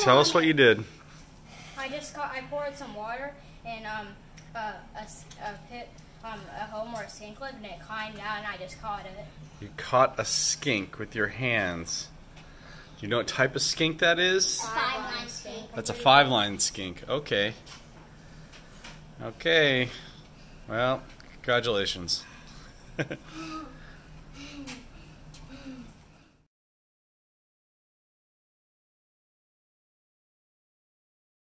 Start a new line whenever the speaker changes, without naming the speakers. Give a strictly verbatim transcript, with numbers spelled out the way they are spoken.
tell us what you did.
I just got, I poured some water in um, a, a, a pit, um, a home where a skink lived, and it climbed out, and I just caught it.
You caught a skink with your hands. Do you know what type of skink that is?
Five-line skink.
That's a five-line skink. Okay. Okay. Well, congratulations.